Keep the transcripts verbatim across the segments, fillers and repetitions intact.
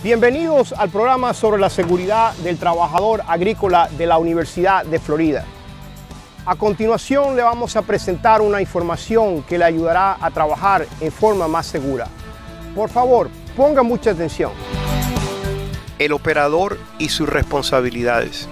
Bienvenidos al programa sobre la seguridad del trabajador agrícola de la Universidad de Florida. A continuación le vamos a presentar una información que le ayudará a trabajar en forma más segura. Por favor, ponga mucha atención. El operador y sus responsabilidades.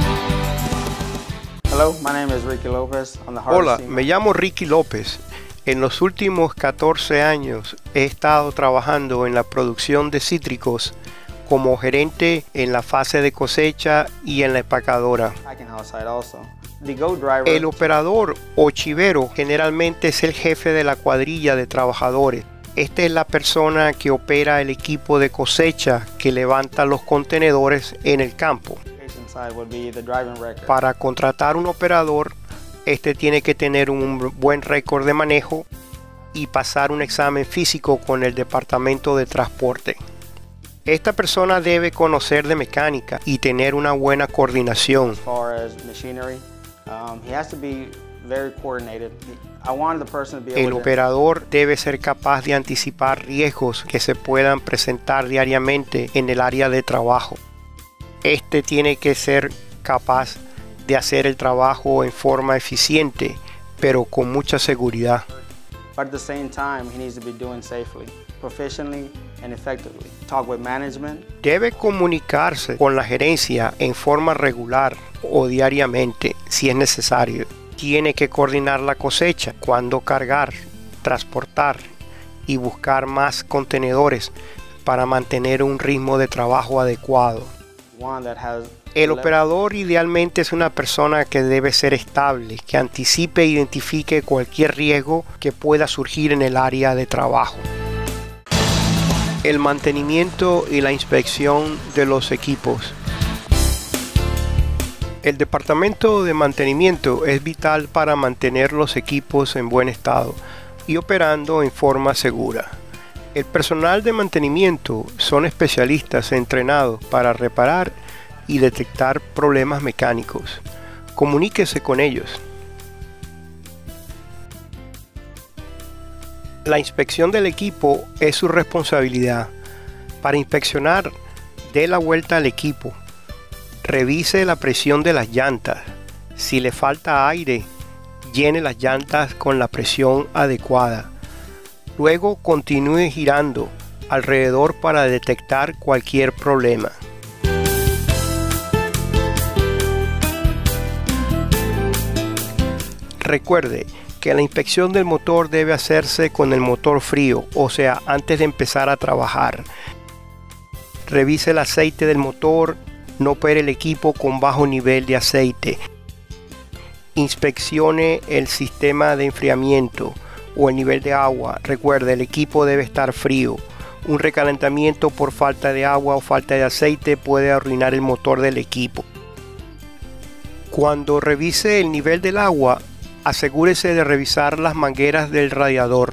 Hello, my name is Ricky Lopez. I'm the Hola, harvesting- me llamo Ricky López. En los últimos catorce años he estado trabajando en la producción de cítricos como gerente en la fase de cosecha y en la empacadora. packing house side also. The Go driver. El operador o chivero generalmente es el jefe de la cuadrilla de trabajadores. Esta es la persona que opera el equipo de cosecha que levanta los contenedores en el campo. Patient side would be the driving record. Para contratar un operador, este tiene que tener un buen récord de manejo y pasar un examen físico con el departamento de transporte. Esta persona debe conocer de mecánica y tener una buena coordinación. As far as machinery, um, he has to be very coordinated. I wanted the person to be El able to operador debe ser capaz de anticipar riesgos que se puedan presentar diariamente en el área de trabajo. Este tiene que ser capaz de hacer el trabajo en forma eficiente, pero con mucha seguridad. but at the same time he needs to be doing safely, proficiently and effectively. Talk with management. Debe comunicarse con la gerencia en forma regular o diariamente si es necesario. Tiene que coordinar la cosecha, cuándo cargar, transportar y buscar más contenedores para mantener un ritmo de trabajo adecuado. One that has El operador idealmente es una persona que debe ser estable, que anticipe e identifique cualquier riesgo que pueda surgir en el área de trabajo. El mantenimiento y la inspección de los equipos. El departamento de mantenimiento es vital para mantener los equipos en buen estado y operando en forma segura. El personal de mantenimiento son especialistas entrenados para reparar y detectar problemas mecánicos. Comuníquese con ellos. La inspección del equipo es su responsabilidad. Para inspeccionar, dé la vuelta al equipo. Revise la presión de las llantas. Si le falta aire, llene las llantas con la presión adecuada. Luego continúe girando alrededor para detectar cualquier problema. Recuerde que la inspección del motor debe hacerse con el motor frío, o sea, antes de empezar a trabajar. Revise el aceite del motor, no opere el equipo con bajo nivel de aceite. Inspeccione el sistema de enfriamiento o el nivel de agua. Recuerde, el equipo debe estar frío. Un recalentamiento por falta de agua o falta de aceite puede arruinar el motor del equipo. Cuando revise el nivel del agua, asegúrese de revisar las mangueras del radiador.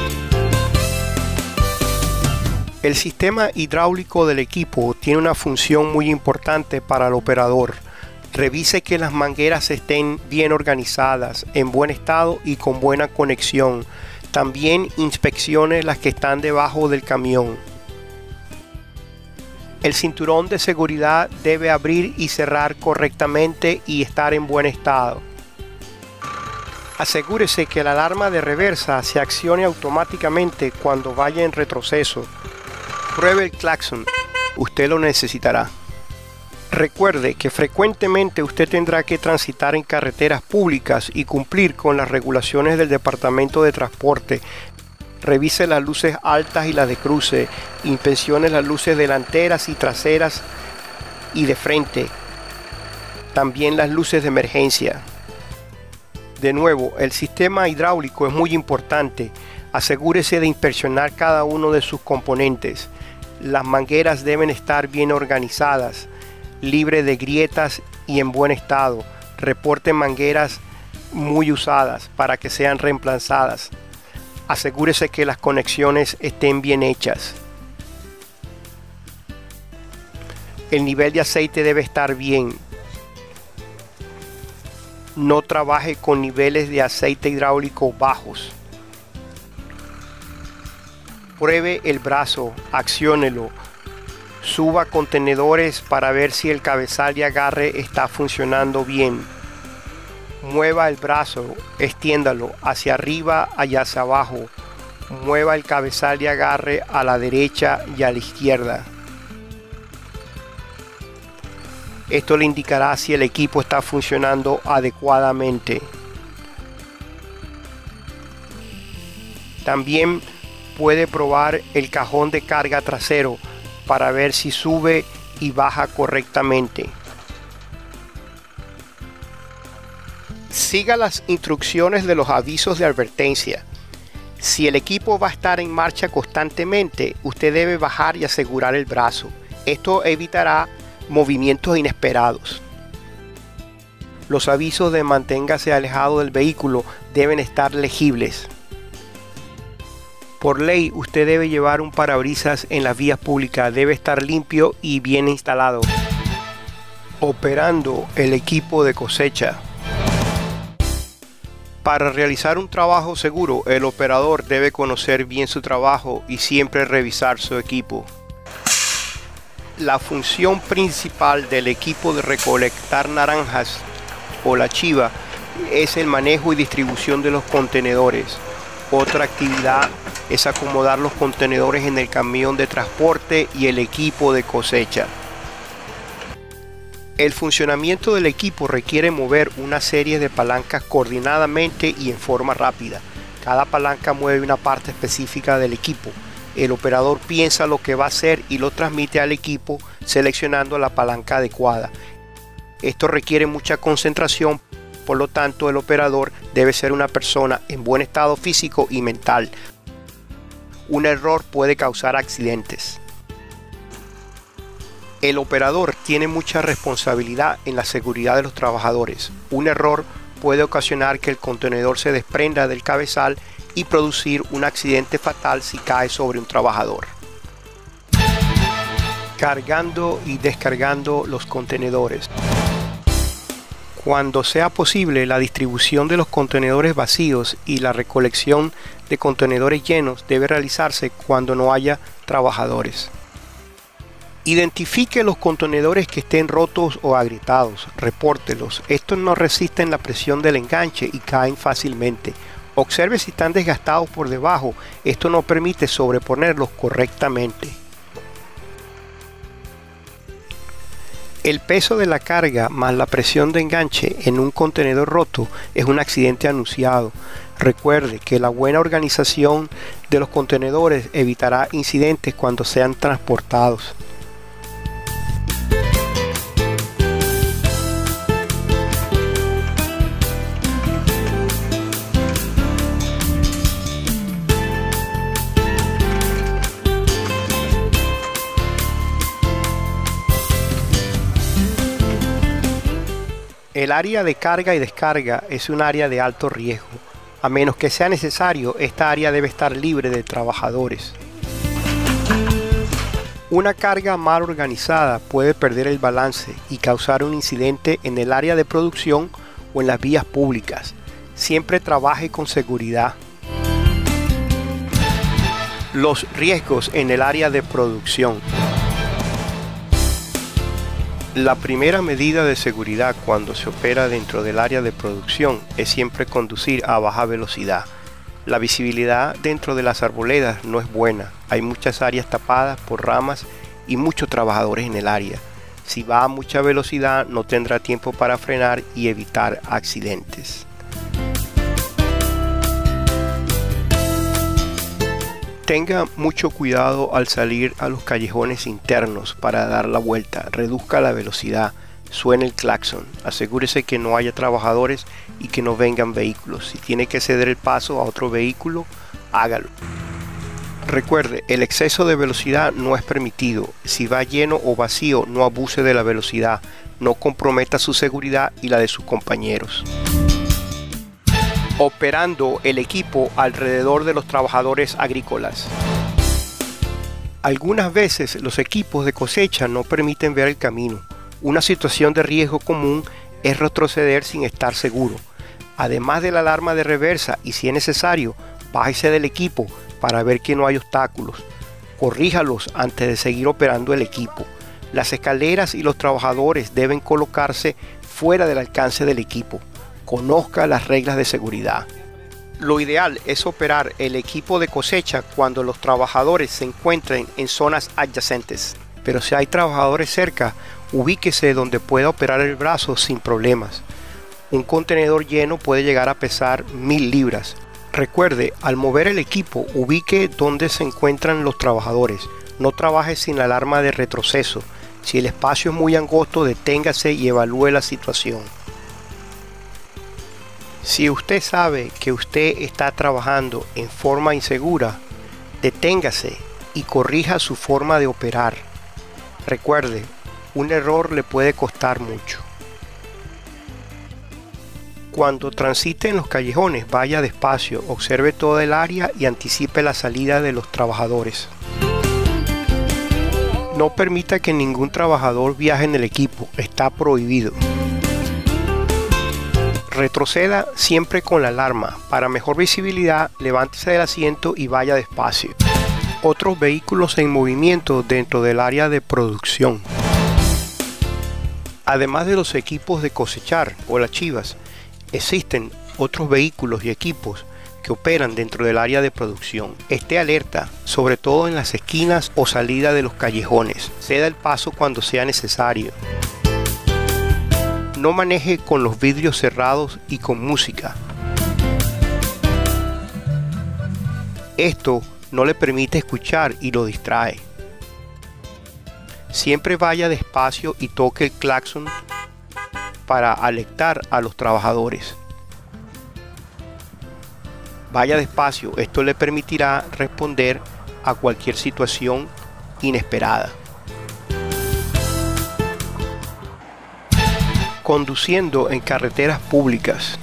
El sistema hidráulico del equipo tiene una función muy importante para el operador. Revise que las mangueras estén bien organizadas, en buen estado y con buena conexión. También inspeccione las que están debajo del camión. El cinturón de seguridad debe abrir y cerrar correctamente y estar en buen estado. Asegúrese que la alarma de reversa se accione automáticamente cuando vaya en retroceso. Pruebe el claxon, usted lo necesitará. Recuerde que frecuentemente usted tendrá que transitar en carreteras públicas y cumplir con las regulaciones del Departamento de Transporte. Revise las luces altas y las de cruce, inspeccione las luces delanteras y traseras y de frente, también las luces de emergencia. De nuevo, el sistema hidráulico es muy importante. Asegúrese de inspeccionar cada uno de sus componentes. Las mangueras deben estar bien organizadas, libres de grietas y en buen estado. Reporte mangueras muy usadas para que sean reemplazadas. Asegúrese que las conexiones estén bien hechas. El nivel de aceite debe estar bien. No trabaje con niveles de aceite hidráulico bajos. Pruebe el brazo, acciónelo. Suba contenedores para ver si el cabezal de agarre está funcionando bien. Mueva el brazo, extiéndalo hacia arriba y hacia abajo. Mueva el cabezal de agarre a la derecha y a la izquierda. Esto le indicará si el equipo está funcionando adecuadamente. También puede probar el cajón de carga trasero para ver si sube y baja correctamente. Siga las instrucciones de los avisos de advertencia. Si el equipo va a estar en marcha constantemente, usted debe bajar y asegurar el brazo. Esto evitará movimientos inesperados. Los avisos de manténgase alejado del vehículo deben estar legibles. Por ley, usted debe llevar un parabrisas en las vías públicas, debe estar limpio y bien instalado. Operando el equipo de cosecha. Para realizar un trabajo seguro, el operador debe conocer bien su trabajo y siempre revisar su equipo. La función principal del equipo de recolectar naranjas o la chiva es el manejo y distribución de los contenedores. Otra actividad es acomodar los contenedores en el camión de transporte y el equipo de cosecha. El funcionamiento del equipo requiere mover una serie de palancas coordinadamente y en forma rápida. Cada palanca mueve una parte específica del equipo. El operador piensa lo que va a hacer y lo transmite al equipo seleccionando la palanca adecuada. Esto requiere mucha concentración, por lo tanto el operador debe ser una persona en buen estado físico y mental. Un error puede causar accidentes. El operador tiene mucha responsabilidad en la seguridad de los trabajadores. Un error puede ocasionar que el contenedor se desprenda del cabezal y producir un accidente fatal si cae sobre un trabajador. Cargando y descargando los contenedores. Cuando sea posible, la distribución de los contenedores vacíos y la recolección de contenedores llenos debe realizarse cuando no haya trabajadores. Identifique los contenedores que estén rotos o agrietados, repórtelos. Estos no resisten la presión del enganche y caen fácilmente. Observe si están desgastados por debajo, esto no permite sobreponerlos correctamente. El peso de la carga más la presión de enganche en un contenedor roto es un accidente anunciado. Recuerde que la buena organización de los contenedores evitará incidentes cuando sean transportados. El área de carga y descarga es un área de alto riesgo. A menos que sea necesario, esta área debe estar libre de trabajadores. Una carga mal organizada puede perder el balance y causar un incidente en el área de producción o en las vías públicas. Siempre trabaje con seguridad. Los riesgos en el área de producción. La primera medida de seguridad cuando se opera dentro del área de producción es siempre conducir a baja velocidad. La visibilidad dentro de las arboledas no es buena, hay muchas áreas tapadas por ramas y muchos trabajadores en el área. Si va a mucha velocidad no tendrá tiempo para frenar y evitar accidentes. Tenga mucho cuidado al salir a los callejones internos para dar la vuelta, reduzca la velocidad, suene el claxon, asegúrese que no haya trabajadores y que no vengan vehículos. Si tiene que ceder el paso a otro vehículo, hágalo. Recuerde, el exceso de velocidad no es permitido. Si va lleno o vacío, no abuse de la velocidad, no comprometa su seguridad y la de sus compañeros. Operando el equipo alrededor de los trabajadores agrícolas. Algunas veces los equipos de cosecha no permiten ver el camino. Una situación de riesgo común es retroceder sin estar seguro. Además de la alarma de reversa y si es necesario, bájese del equipo para ver que no hay obstáculos. Corríjalos antes de seguir operando el equipo. Las escaleras y los trabajadores deben colocarse fuera del alcance del equipo. Conozca las reglas de seguridad. Lo ideal es operar el equipo de cosecha cuando los trabajadores se encuentren en zonas adyacentes. Pero si hay trabajadores cerca, ubíquese donde pueda operar el brazo sin problemas. Un contenedor lleno puede llegar a pesar mil libras. Recuerde, al mover el equipo, ubique donde se encuentran los trabajadores. No trabaje sin alarma de retroceso. Si el espacio es muy angosto, deténgase y evalúe la situación. Si usted sabe que usted está trabajando en forma insegura, deténgase y corrija su forma de operar. Recuerde, un error le puede costar mucho. Cuando transite en los callejones, vaya despacio, observe toda el área y anticipe la salida de los trabajadores. No permita que ningún trabajador viaje en el equipo, está prohibido. Retroceda siempre con la alarma. Para mejor visibilidad, levántese del asiento y vaya despacio. Otros vehículos en movimiento dentro del área de producción. Además de los equipos de cosechar o las chivas, existen otros vehículos y equipos que operan dentro del área de producción. Esté alerta, sobre todo en las esquinas o salida de los callejones. Ceda el paso cuando sea necesario. No maneje con los vidrios cerrados y con música. Esto no le permite escuchar y lo distrae. Siempre vaya despacio y toque el claxon para alertar a los trabajadores. Vaya despacio, esto le permitirá responder a cualquier situación inesperada. Conduciendo en carreteras públicas.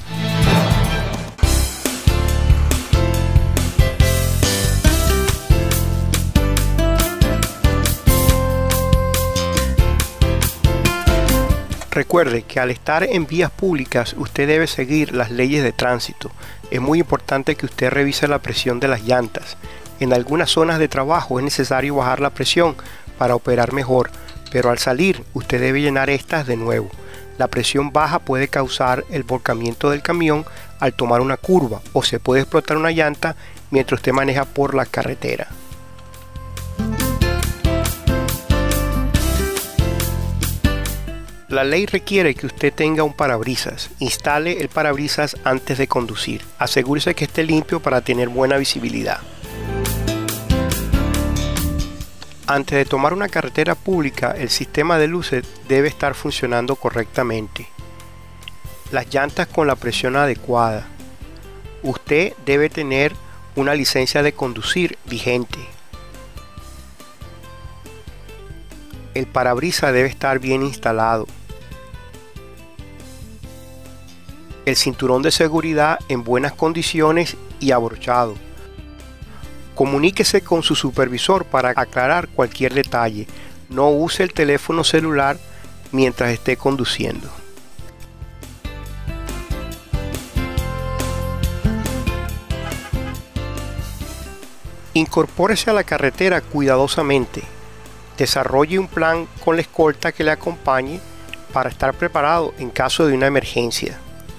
Recuerde que al estar en vías públicas usted debe seguir las leyes de tránsito. Es muy importante que usted revise la presión de las llantas. En algunas zonas de trabajo es necesario bajar la presión para operar mejor, pero al salir usted debe llenar estas de nuevo. La presión baja puede causar el volcamiento del camión al tomar una curva o se puede explotar una llanta mientras usted maneja por la carretera. La ley requiere que usted tenga un parabrisas. Instale el parabrisas antes de conducir. Asegúrese que esté limpio para tener buena visibilidad. Antes de tomar una carretera pública, el sistema de luces debe estar funcionando correctamente. Las llantas con la presión adecuada. Usted debe tener una licencia de conducir vigente. El parabrisas debe estar bien instalado. El cinturón de seguridad en buenas condiciones y abrochado. Comuníquese con su supervisor para aclarar cualquier detalle. No use el teléfono celular mientras esté conduciendo. Incorpórese a la carretera cuidadosamente. Desarrolle un plan con la escolta que le acompañe para estar preparado en caso de una emergencia.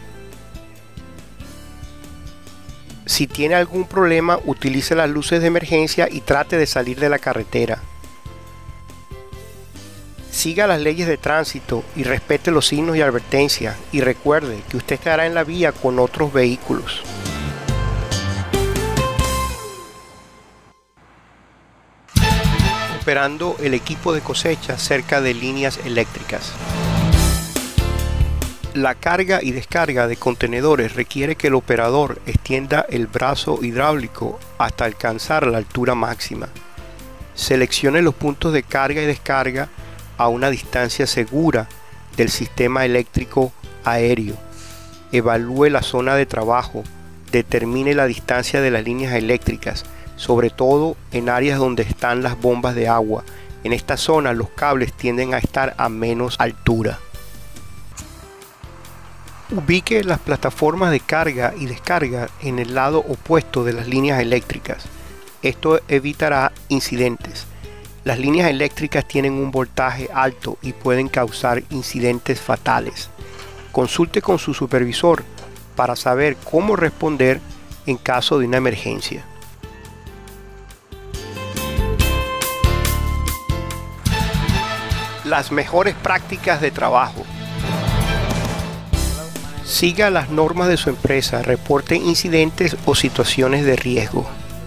Si tiene algún problema, utilice las luces de emergencia y trate de salir de la carretera. Siga las leyes de tránsito y respete los signos y advertencias, y recuerde que usted estará en la vía con otros vehículos. Operando el equipo de cosecha cerca de líneas eléctricas. La carga y descarga de contenedores requiere que el operador extienda el brazo hidráulico hasta alcanzar la altura máxima. Seleccione los puntos de carga y descarga a una distancia segura del sistema eléctrico aéreo. Evalúe la zona de trabajo. Determine la distancia de las líneas eléctricas, sobre todo en áreas donde están las bombas de agua. En esta zona los cables tienden a estar a menos altura. Ubique las plataformas de carga y descarga en el lado opuesto de las líneas eléctricas. Esto evitará incidentes. Las líneas eléctricas tienen un voltaje alto y pueden causar incidentes fatales. Consulte con su supervisor para saber cómo responder en caso de una emergencia. Las mejores prácticas de trabajo. Siga las normas de su empresa, reporte incidentes o situaciones de riesgo.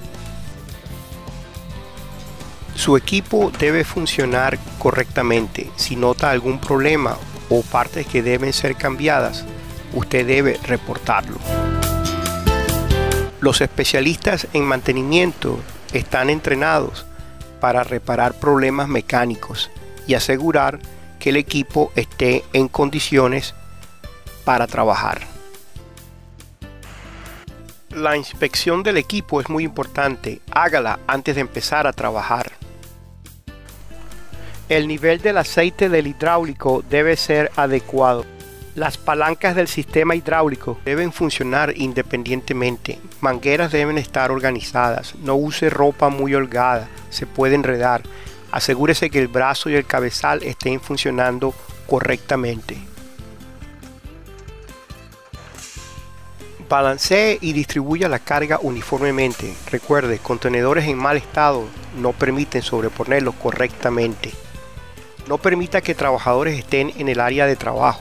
Su equipo debe funcionar correctamente. Si nota algún problema o partes que deben ser cambiadas, usted debe reportarlo. Los especialistas en mantenimiento están entrenados para reparar problemas mecánicos y asegurar que el equipo esté en condiciones para trabajar. La inspección del equipo es muy importante. Hágala antes de empezar a trabajar. El nivel del aceite del hidráulico debe ser adecuado. Las palancas del sistema hidráulico deben funcionar independientemente. Mangueras deben estar organizadas. No use ropa muy holgada, se puede enredar. Asegúrese que el brazo y el cabezal estén funcionando correctamente. Balancee y distribuya la carga uniformemente. Recuerde, contenedores en mal estado no permiten sobreponerlos correctamente. No permita que trabajadores estén en el área de trabajo.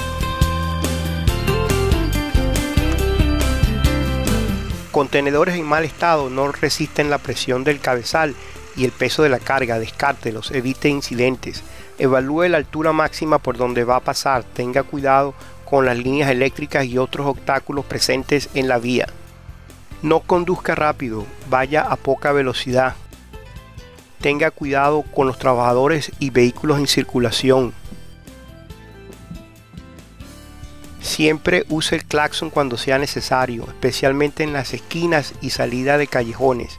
Contenedores en mal estado no resisten la presión del cabezal y el peso de la carga. Descártelos, evite incidentes. Evalúe la altura máxima por donde va a pasar. Tenga cuidado con las líneas eléctricas y otros obstáculos presentes en la vía. No conduzca rápido, vaya a poca velocidad. Tenga cuidado con los trabajadores y vehículos en circulación. Siempre use el claxon cuando sea necesario, especialmente en las esquinas y salida de callejones.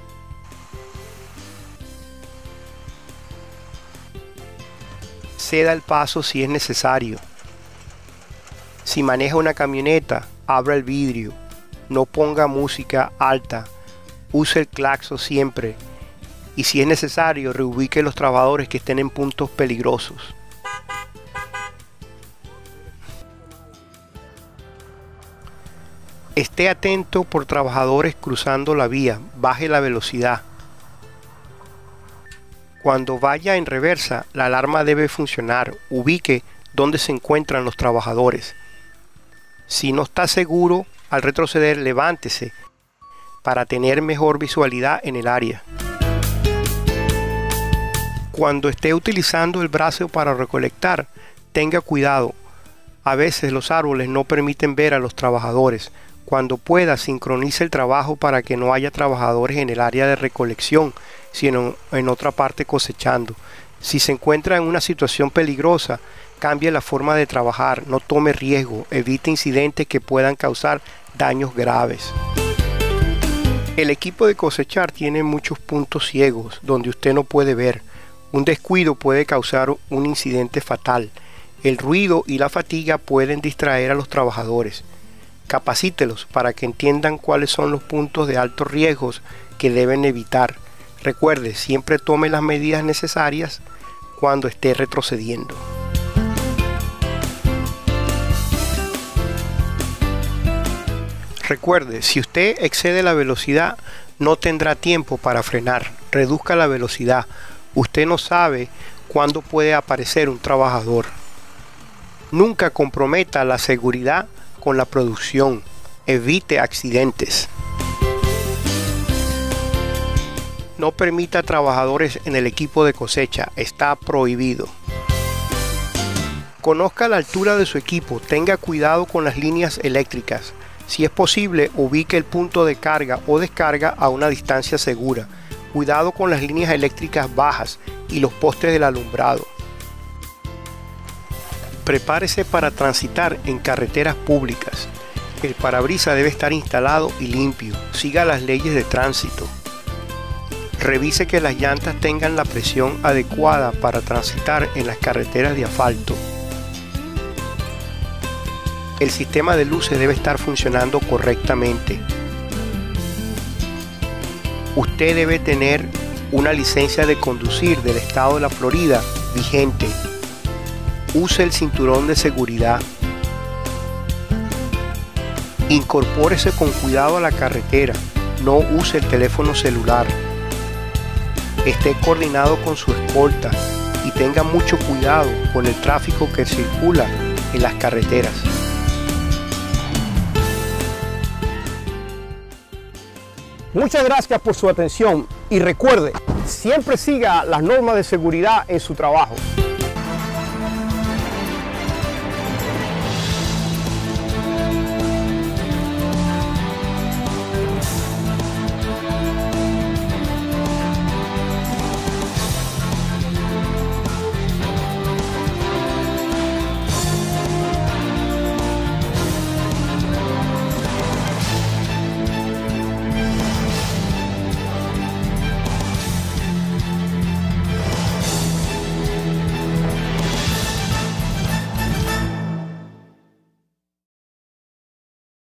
Ceda el paso si es necesario. Si maneja una camioneta, abra el vidrio. No ponga música alta. Use el claxon siempre. Y si es necesario, reubique los trabajadores que estén en puntos peligrosos. Esté atento por trabajadores cruzando la vía. Baje la velocidad. Cuando vaya en reversa, la alarma debe funcionar. Ubique dónde se encuentran los trabajadores. Si no está seguro, al retroceder, levántese para tener mejor visualidad en el área. Cuando esté utilizando el brazo para recolectar, tenga cuidado. A veces los árboles no permiten ver a los trabajadores. Cuando pueda, sincronice el trabajo para que no haya trabajadores en el área de recolección, sino en otra parte cosechando. Si se encuentra en una situación peligrosa, cambie la forma de trabajar, no tome riesgo, evite incidentes que puedan causar daños graves. El equipo de cosechar tiene muchos puntos ciegos donde usted no puede ver. Un descuido puede causar un incidente fatal. El ruido y la fatiga pueden distraer a los trabajadores. Capacítelos para que entiendan cuáles son los puntos de altos riesgos que deben evitar. Recuerde, siempre tome las medidas necesarias cuando esté retrocediendo. Recuerde, si usted excede la velocidad, no tendrá tiempo para frenar. Reduzca la velocidad. Usted no sabe cuándo puede aparecer un trabajador. Nunca comprometa la seguridad con la producción. Evite accidentes. No permita trabajadores en el equipo de cosecha. Está prohibido. Conozca la altura de su equipo. Tenga cuidado con las líneas eléctricas. Si es posible, ubique el punto de carga o descarga a una distancia segura. Cuidado con las líneas eléctricas bajas y los postes del alumbrado. Prepárese para transitar en carreteras públicas. El parabrisas debe estar instalado y limpio. Siga las leyes de tránsito. Revise que las llantas tengan la presión adecuada para transitar en las carreteras de asfalto. El sistema de luces debe estar funcionando correctamente. usted debe tener una licencia de conducir del estado de la Florida vigente. Use el cinturón de seguridad. Incorpórese con cuidado a la carretera. No use el teléfono celular. Esté coordinado con su escolta y tenga mucho cuidado con el tráfico que circula en las carreteras. Muchas gracias por su atención y recuerde, siempre siga las normas de seguridad en su trabajo.